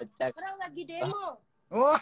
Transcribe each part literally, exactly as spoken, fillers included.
Pecah. Orang lagi demo. Oh.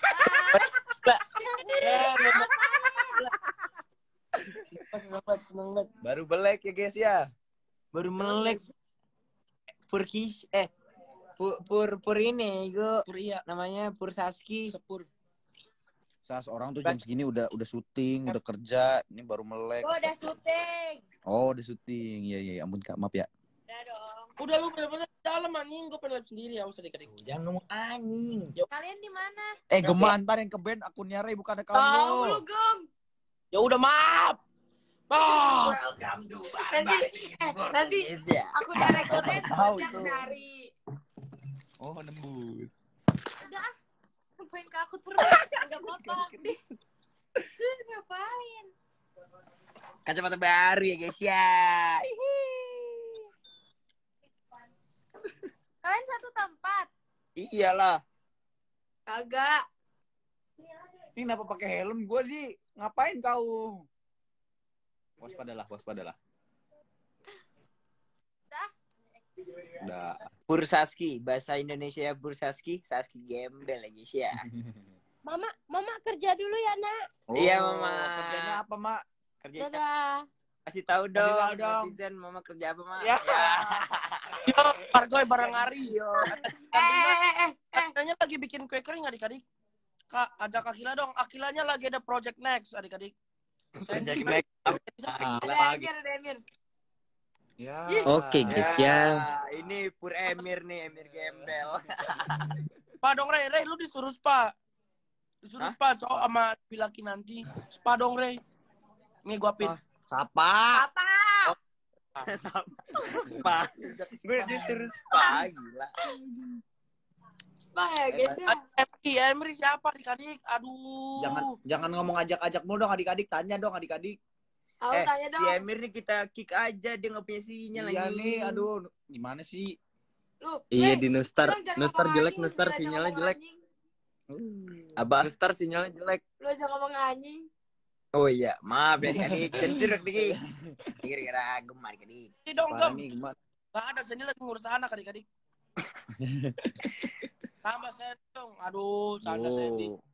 Baru melek ya guys ya. Baru melek. Pur Kish eh pur pur, pur ini gue Pur iya. namanya Pur Saski. Sepur. Sas orang tuh jam segini udah udah syuting, udah kerja, ini baru melek. Oh, udah syuting. Oh, udah syuting. Iya iya, ampun Kak, maaf ya. Udah dong. Udah lu berapa dalam anjing, gue pengen live sendiri ya usah dikit. Jangan ngomong anjing. Kalian di mana? Eh, Gema ntar yang ke band akunnya Ray bukan account Tahu lo. lu, Gem. Ya udah maaf. Ah. Welcome to Nanti eh, nanti aku udah rekomen Tahu tiap itu. hari. Oh, nembus. Udah ah. Ngapain ke aku terus? Enggak apa-apa. Deh. Terus ngapain? Kacamata baru ya guys ya. Kalian satu tempat? Iyalah. Kagak. Ini kenapa pakai helm gua sih? Ngapain kau? Waspadalah, waspadalah. Udah. Udah. Pur Saski, bahasa Indonesia Pur Saski, Saski gembel ya guys ya. Mama, Mama kerja dulu ya, Nak. Oh, Iya, Mama. Kerjanya apa, Mak? Kerja Dadah. kasih tahu Kasih dong. tahu dong. Netizen Mama kerja apa, Mak? Ya. Yo, Pargoy barang hari. Yo. Eh, eh, eh, eh. Katanya lagi bikin kue kering adik-adik. Kak, ajak Akila dong. Akilanya lagi ada project next adik-adik. Kerja next. Ada Emir, ada Emir. Ya. Oke guys ya. Ini Pur Emir nih, Emir gembel. Pak dong Rey, Rey lu disuruh spa. Disuruh Hah? spa cowok sama laki nanti. Spa dong Rey. Nih gua pin. Ah. Sapa? Apa? Spa. Gue disuruh spa gila. Spa ya, guys ya. Emri, Emri siapa adik-adik? Aduh. Jangan jangan ngomong ajak-ajak mulu dong adik-adik, tanya dong adik-adik. Aku Eh, tanya si dong. Emir nih kita kick aja, dia nggak punya sinyal Iya lagi. nih, aduh, gimana sih? Lu, Iya Rey, di Nustar, lu jangan Nustar ngomong jelek, anjing, Nustar lu jangan sinyalnya ngomong jelek. anjing. Apa? Nustar sinyalnya jelek. Lu aja ngomong anjing. Oh iya, maaf ya adik-adik. Jentir adik. Kira-kira gemar adik. Ini dong, Parah Gem. nih, gimana? Gak ada, sini lagi ngurus anak adik-adik. Tambah Sandy dong. Aduh, canda Sandy. Oh.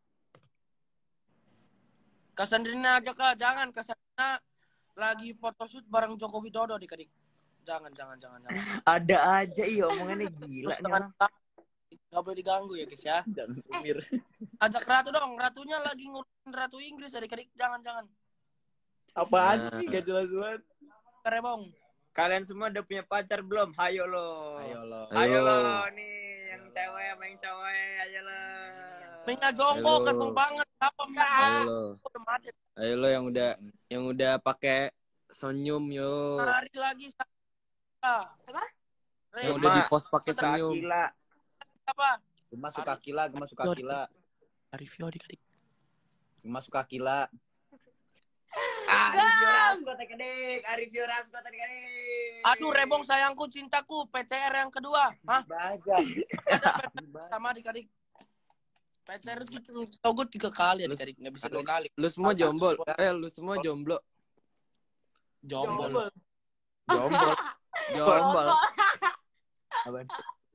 Kak Sandrina aja Kak, jangan Kak Sandrina lagi photoshoot bareng Joko Widodo adik-adik. Jangan, jangan, jangan, jangan. Ada aja iya omongannya gila Terus nih dengan orang. nggak boleh diganggu ya guys ya. Jangan umir. Ajak Ratu dong, Ratunya lagi ngurusin Ratu Inggris adik-adik. Jangan, jangan. Apaan Nah. sih? Gak jelas banget. Kerebong. Kalian semua udah punya pacar belum? Hayo lo. Ayo lo. Ayo Ayo lo lo. nih yang cewek sama yang cowok, ayo lo. Minyak jonggo, Ayo. kantong banget. Apa minyak Ayo jonggo? lo, Udah mati. ayo lo yang udah yang udah pakai senyum yo. Hari lagi sa- Apa? Rey, Yang udah Mak. di post pakai Suka senyum. gila. apa? Gema suka kila, Gema suka kila. Review adik-adik. Gema suka kila. Arif Yoras buat adik, Arif Yoras buat adik. Aduh, Rebong sayangku, cintaku, P C R yang kedua. Hah? Baja. Ada P C R sama adik-adik. P C R itu cuma tau gue tiga kali adik-adik, nggak bisa dua kali. Lu semua jomblo. Eh, lu semua jomblo. Jomblo. Jomblo. Jomblo. Apaan?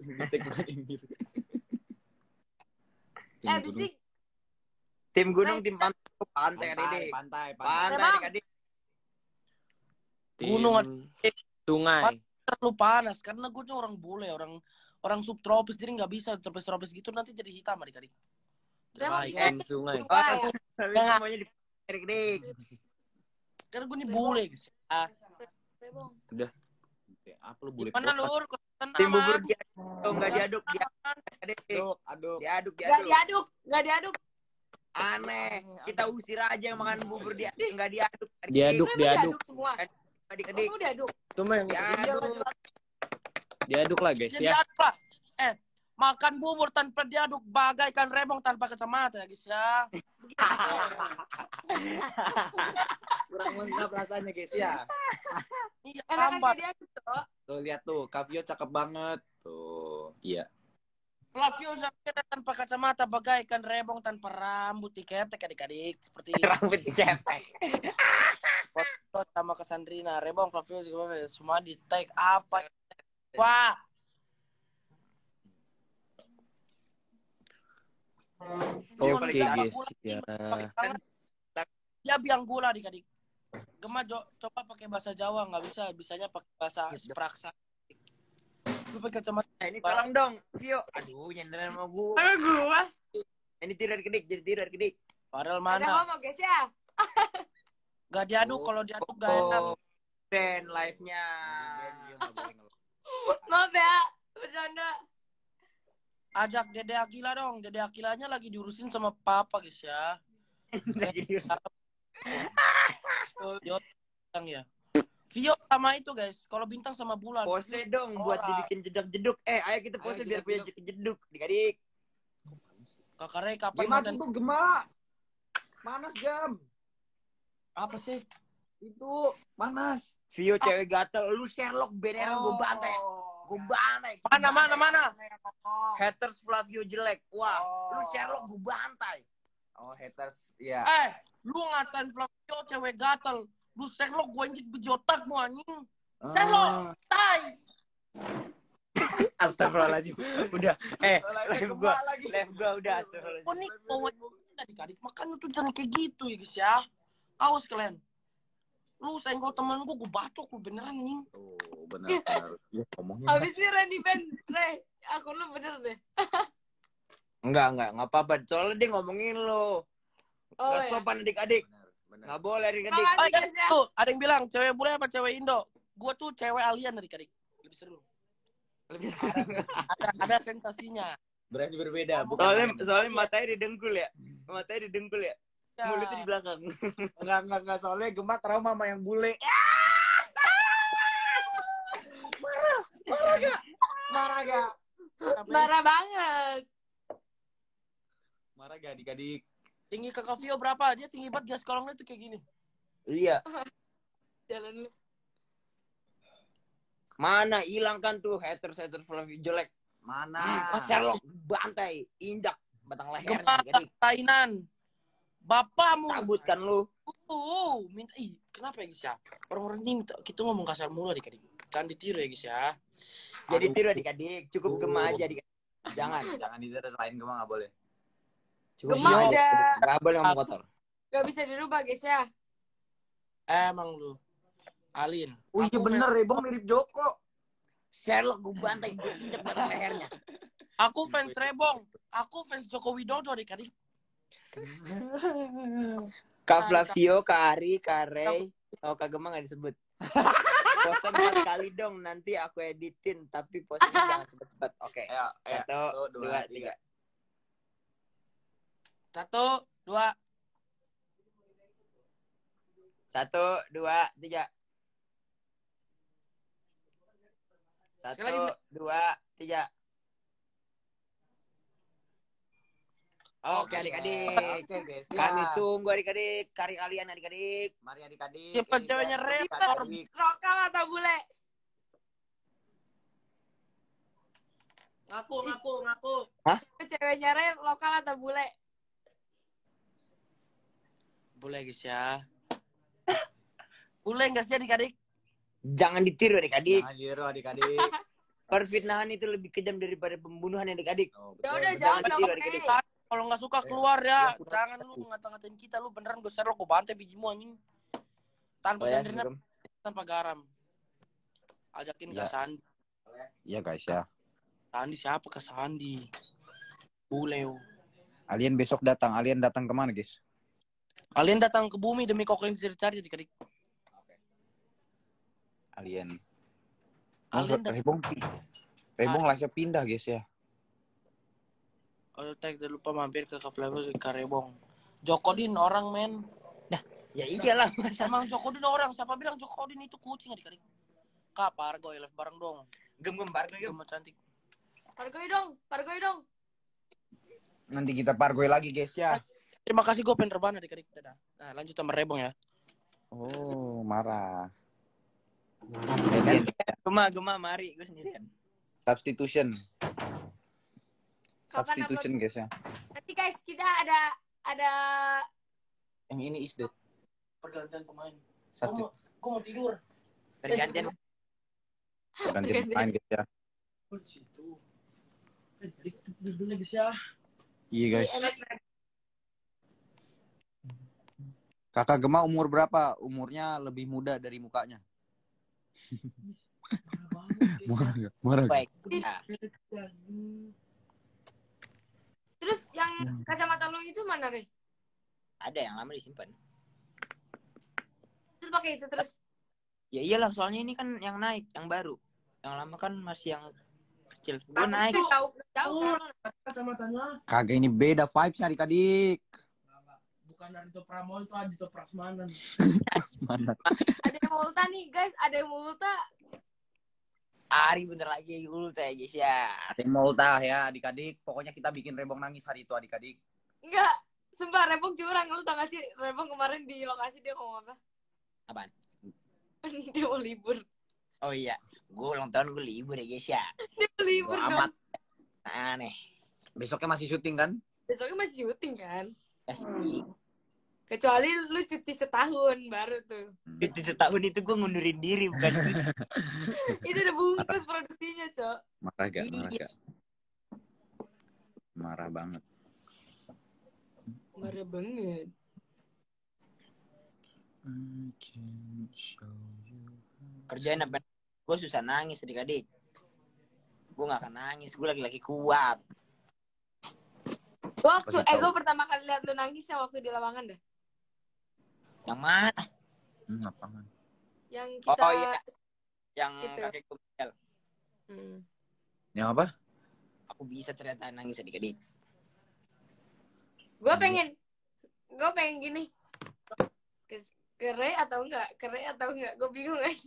Eh, bisik. Tim gunung, tim pantai, pantai Pantai, adik. pantai, pantai. Pantai Memang. adik-adik. Tim Gunung, sungai. Terlalu panas karena gue tuh orang bule, orang orang subtropis, jadi nggak bisa tropis-tropis gitu, nanti jadi hitam adik-adik. Memang Terbaik. iya. Tim sungai. Wah, ya. Tapi semuanya di adik-adik. Karena gue nih bule guys. Ah, Rebong. Apa lu boleh? gimana lur? Kesan Tim bubur aman? diaduk, nggak diaduk, diaduk adik. Aduk, aduk. Diaduk, Gak diaduk. diaduk, gak diaduk. Aneh, kita usir aja yang makan bubur dia nggak diaduk. adik-adik. Diaduk, Emang diaduk. semua. Adik-adik, Kamu diaduk. Itu mah yang diaduk. diaduk lah guys Jadi ya. diaduk lah. Eh, makan bubur tanpa diaduk bagaikan Rebong tanpa kacamata ya guys ya. Kurang lengkap rasanya guys ya. Iya, Enak kan lambat. diaduk tuh. Tuh lihat tuh, Kavio cakep banget. Tuh. Iya. Flavio Zafira tanpa kacamata bagaikan Rebong tanpa rambut diketek adik-adik seperti Rambut diketek. foto sama Cassandrina. Rebong, Flavio semua di tag apa? Wah, Ya, Oke paling guys gula, ya. pakai tangan. Dia biang gula adik-adik. Gema jo, coba pakai bahasa Jawa nggak bisa, bisanya pakai bahasa Praksa. Lu pakai kacamata. Nah, ini tolong dong, Vio. Aduh, nyender sama gua. Aduh gua. Ini tidur kedik, jadi tidur kedik. Padahal Ada mana? ngomong guys ya. Gak diaduk, kalau diaduk gak enak. Oh, Ben live-nya. Maaf ya, bercanda. Ajak Dede Akila dong. Dede Akilanya lagi diurusin sama papa guys ya. Lagi tidur. Yo, bintang ya. Vio sama itu guys. Kalau bintang sama bulan. Pose dong buat dibikin jedak-jeduk. Eh, ayo kita pose Ayo, biar punya jeduk-jeduk. jeduk. Adik-adik. Kakak Ray kapan Gema konten? itu Gema. Panas jam. Apa sih? Itu panas. Vio cewek gatel, lu Sherlock beneran gue bantai. Gue bantai. Mana mana mana? Haters Flavio jelek. Wah, Oh. lu Sherlock gue bantai. Oh, haters. Ya. Eh, lu ngatain Flavio cewek gatel. Lu Sherlock gue injek biji otakmu anjing. Sherlock, tai. Astagfirullahaladzim. Udah. Eh, live gua. lagi. Live gua udah astagfirullahaladzim. Oh nih, cowok adik-adik. Makanya tuh jangan kayak gitu ya guys ya. Awas kalian. Lu senggol temen gue, gue bacok lu beneran anjing. Oh, benar benar. Ya, ngomongnya. Habis ini Randy Ben, Re, aku lu bener deh. Enggak, enggak, enggak apa-apa. Soalnya dia ngomongin lo. Oh Enggak ya. sopan adik-adik. Benar, benar. Enggak boleh adik-adik. Makasih. Oh iya, guys, ya. tuh ada yang bilang cewek bule apa cewek Indo? Gue tuh cewek alien adik-adik. Lebih seru. Lebih Ada ada sensasinya. Berarti berbeda. bukan soalnya alien. soalnya matanya didengkul ya. Matanya didengkul ya. Ya. Mulutnya di belakang. Enggak, enggak, enggak. Soalnya Gema trauma sama yang bule. Marah gak? Marah gak? Marah banget. Marah gak adik-adik? Tinggi kakak Vio berapa? Dia tinggi banget, gas kolongnya tuh kayak gini. Iya. Jalan lu. Mana hilang kan tuh haters-haters Flavio jelek. Mana? Hmm, Sherlock bantai, injak batang lehernya Gempa adik-adik. Tainan. Bapakmu. Cabut kan lu. Uh, minta ih, kenapa ya guys ya? Orang-orang ini minta, kita ngomong kasar mulu adik-adik. Jangan ditiru ya guys ya. Jadi Aduh. tiru adik-adik, cukup Aduh. Gema aja adik. Jangan. Jangan ditiru, selain Gema gak boleh. Cukup Gema Gema aja. udah- Enggak boleh ngomong kotor. Gak bisa dirubah guys ya. Emang lu. Alin. Oh iya Aku bener fans- ya, Bang, mirip Joko. Sherlock gue bantai, gue injak batang lehernya. Aku fans Rebong. Aku fans Joko Widodo adik-adik. Kak Flavio, Kak Ari, Kak Ray. Oh, Kak Gema nggak disebut. Pose empat kali dong, nanti aku editin. Tapi posenya jangan cepet-cepet. Oke. Ayo, ayo. Satu, dua, tiga. Satu, dua. Satu, dua, tiga. Satu, Sekali lagi, dua, tiga. Oke adik-adik. Oke guys. Kami tunggu adik-adik. Karya kalian adik-adik. Mari adik-adik. Siapa Ini ceweknya kita- Repor? adik-adik. Lokal atau bule? Ngaku, ngaku, ngaku. Ceweknya Re lokal atau bule? Boleh guys ya. Boleh nggak sih adik-adik? Jangan ditiru adik-adik. Jangan ditiru adik-adik. Perfitnahan itu lebih kejam daripada pembunuhan adik-adik. Oh, Ya betul, udah betul. jangan Jangan dong. ditiru, Re. adik-adik. Kalau nggak suka keluar ya. Jangan lu ngata-ngatain kita. Lu beneran gue serok, gue bantai bijimu anjing. Tanpa Oh ya, Sandrina, Gem. tanpa garam. Ajakin Ya. Kak Sandi. Iya guys ya. Sandi siapa Kak Sandi? Buleu. Alien besok datang. Alien datang kemana guys? Kalian datang ke bumi demi kokain dicari adik-adik. Alien. Oh, Alien datang. Rebong. Rebong live-nya pindah guys ya. Oh, tag jangan lupa mampir ke Cafe Level di Karebong. Jokodin orang men. Ya iyalah masa. Emang Jokodin orang. Siapa bilang Jokodin itu kucing adik-adik? Kak, Pargoy live bareng dong. Gem-gem bareng gem. Cuma cantik. Pargoy dong, pargoy dong. Nanti kita pargoy lagi guys ya. Terima kasih gue pengen rebahan adik-adik. Dadah. Nah, lanjut sama Rebong ya. Oh, marah. Gema, Gema, mari gue sendirian. Substitution. Kapan Substitution guys ya. Nanti guys kita ada ada Yang ini is the Pergantian pemain. Gue substitution. mau, gue mau tidur. Pergantian. Ganti main guys ya. Oh, di situ. Eh, adik, tidur dulu guys ya. Iya guys. Enak. Kakak Gema umur berapa? Umurnya lebih muda dari mukanya. Marah gak? Marah gak? Baik. Nah, Terus yang kacamata lu itu mana, Re? ada yang lama disimpan. Terus pakai itu terus. Ya iyalah, soalnya ini kan yang naik, yang baru. Yang lama kan masih yang kecil. Gue naik. Jauh, jauh kan. Kacamatanya Kagak, ini beda vibes-nya adik-adik. bukan Adito Pramono, itu Adito Prasmanan. Mana? Ada yang mau ulta nih, guys. Ada yang mau ulta. Ari bener lagi dulu teh guys ya. Ada yang mau ultah ya adik-adik. Pokoknya kita bikin Rebong nangis hari itu adik-adik. Enggak. Sumpah, Rebong curang. Lu tau gak sih, Rebong kemarin di lokasi dia ngomong apa? Apaan? Dia mau libur. Oh iya, gue ulang tahun gue libur ya guys ya. Dia mau libur Wah, dong. amat. Aneh. Besoknya masih syuting kan? Besoknya masih syuting kan? Asli. Kecuali lu cuti setahun baru tuh. Itu setahun itu gue ngundurin diri bukan cuti. Itu udah bungkus produksinya, Cok. Marah gak? Marah Iya. gak? Marah banget. Marah banget. I can show you. Kerjaan apa? Gue susah nangis adik-adik. Gue gak akan nangis, gue lagi-lagi kuat. Waktu, Pasti eh tahu. gue pertama kali lihat lu nangis ya waktu di lapangan dah. Yang mana? Hmm, apaan? Yang kita... Oh, iya. Yang Gitu. kakek gue meninggal. Hmm. Yang apa? Aku bisa ternyata nangis adik-adik. Gue pengen... Gue pengen gini. Ke- Kere atau enggak? Kere atau enggak? Gue bingung aja.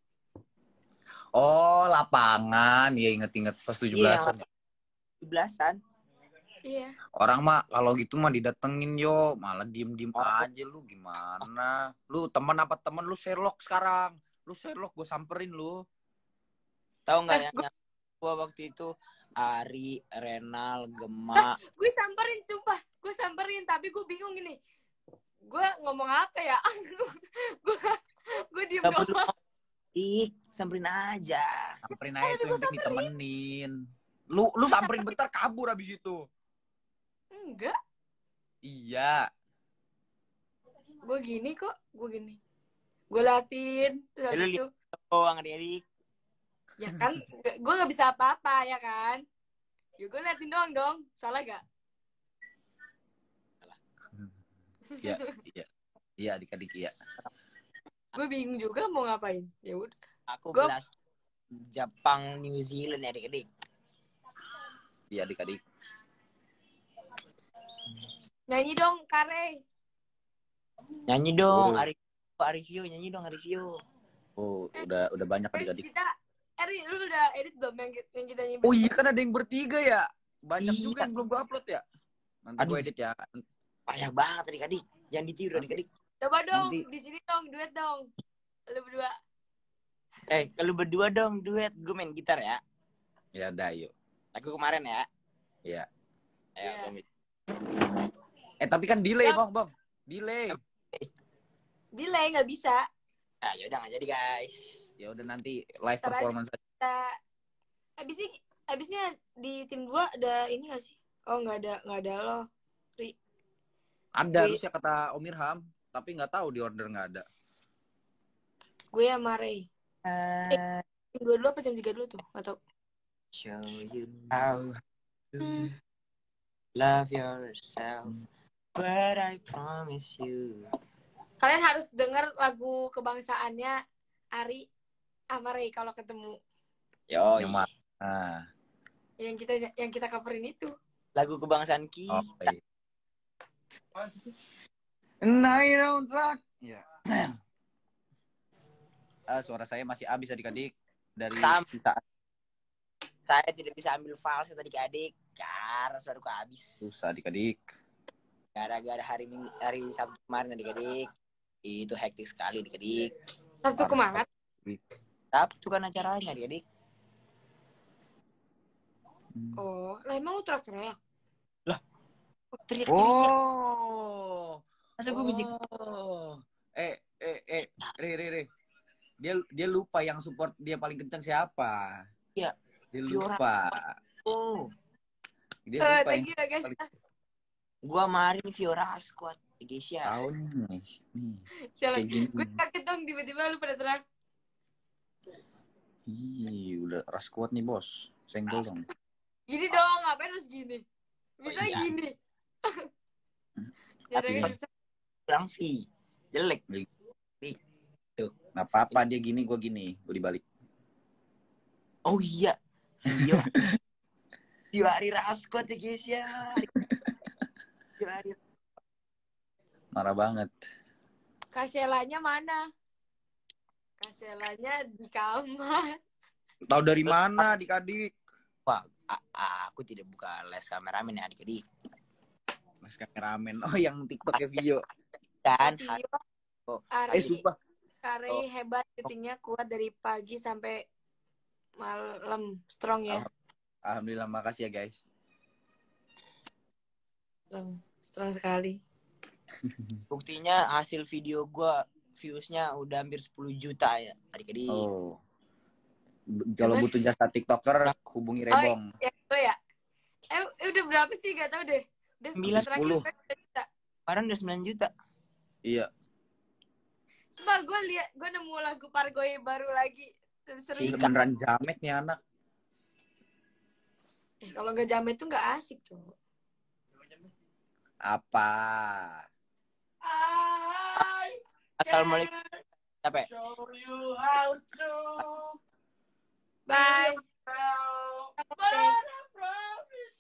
Oh, lapangan. Ya inget-inget pas tujuh belasan. tujuh belasan. Iya. Orang mah kalau gitu mah didatengin yo, malah diem-diem Oh. aja lu gimana? Lu teman apa teman lu Sherlock sekarang? Lu Sherlock gue samperin lu. Tahu nggak Eh, yang, gua- yang gue waktu itu Ari, Renal, Gema. Gue samperin, sumpah. Gue samperin, tapi gue bingung gini. Gue ngomong apa ya? Gue gue diem Gak perlu doang. ih, samperin aja. Samperin aja tapi tuh gua yang penting ditemenin. Lu lu samperin bentar kabur abis itu. Enggak. Iya. Gue gini kok. Gue gini. Gue latin. Terus Ya, lu habis itu. Doang adik-adik. Ya kan. Gue gak bisa apa-apa ya kan. Ya gue liatin doang dong. Salah gak? Iya, iya. Iya adik-adik iya. Gue bingung juga mau ngapain. Ya udah. Aku Gua- belas Jepang, New Zealand ya adik-adik. Iya adik-adik. Nyanyi dong, Kare. Nyanyi dong, Oh. Ari, Arifio, nyanyi dong Arifio. Oh, udah udah banyak Eh, adik-adik. kita, Eri, lu udah edit belum yang, yang kita nyanyi? Oh iya kan ada yang bertiga ya. Banyak Iya. juga yang belum gue upload ya. Nanti Aduh. gue edit ya. Payah banget adik-adik. Jangan ditiru adik-adik. Coba dong, Nanti- di sini dong, duet dong. Lu berdua. Eh, kalau berdua dong duet, gue main gitar ya. Ya udah yuk. Lagu kemarin ya. Iya. Ayo, Iya. komit. Eh tapi kan delay Ya. bang bang. Delay. Delay, nggak bisa. Ah, yaudah nggak jadi guys. Ya udah nanti live Ntar aja. performance aja. Kita... Habis ini, habisnya di tim gua ada ini nggak sih? Oh, nggak ada, nggak ada lo. Ri. Ada Gue- harusnya kata Om Irham, tapi nggak tahu di order nggak ada. Gue sama Ray. Uh, Tim dua dulu apa tim tiga dulu tuh? Atau show you how to love yourself, but I promise you. kalian harus denger lagu kebangsaannya Ari sama Ray kalau ketemu. Yo, Yang mana? Nah, Yang kita yang kita coverin itu. lagu kebangsaan kita. oh, iya. Nah, you don't talk. Ya. Ah, suara saya masih habis adik-adik dari Sam. sisa Saya tidak bisa ambil falset adik-adik karena suara ku habis. susah adik-adik. Gara-gara hari Minggu, hari Sabtu kemarin adik-adik. Itu hektik sekali adik-adik. Sabtu Harus kemarin. Sabtu kan acaranya adik-adik. Oh, lah emang lu teriak-teriak? Teriak-teriak. Oh. Masa gue bisa Oh. Eh, eh, eh, Re, Re, Re. Dia dia lupa yang support dia paling kencang siapa. Iya. Dia Fiora. lupa. oh. Dia Eh, lupa thank yang you ya guys. paling- Gua kemarin Fiora Squad guys ya. Tahu nih. Nih. Sialan. Kayak gini. Gue kaget dong tiba-tiba lu pada teriak. Ih, udah ras kuat nih, Bos. Senggol dong. Gini dong, ngapain harus gini? Bisa Oh, iya. gini. Tapi Jarang susah. bilang V. Jelek. Nggak apa-apa dia gini, gue gini. Gue dibalik. Oh iya. Iya. Iya hari Squad ya guys ya. Iya hari. Marah banget. Kaselanya mana? Kaselanya di kamar. Tahu dari mana adik-adik? Wah, a- a- aku tidak buka les kameramen ya adik-adik. Mas kameramen. Oh, yang TikTok ya video. Dan Vio, Oh. Ari, Eh, sumpah. Ari Oh. hebat, syutingnya kuat dari pagi sampai malam. Strong ya. Alhamdulillah, makasih ya, guys. Strong. Strong sekali. buktinya hasil video gua viewsnya udah hampir sepuluh juta ya adik-adik. Oh. B- Kalau butuh jasa TikToker, hubungi Oh, Rebong. ya, gue ya. Eh, eh, udah berapa sih? Gak tau deh. Udah Sembilan, terakhir sepuluh. gue udah juta. Kemarin udah sembilan juta. Iya. Sumpah gue liat, gue nemu lagu Pargoy baru lagi. Seru. Cika. Beneran jamet nih anak. Eh, kalau nggak jamet tuh nggak asik tuh. Apa? Assalamualaikum. Capek. Show you how to Bye. proud. Oke. But I promise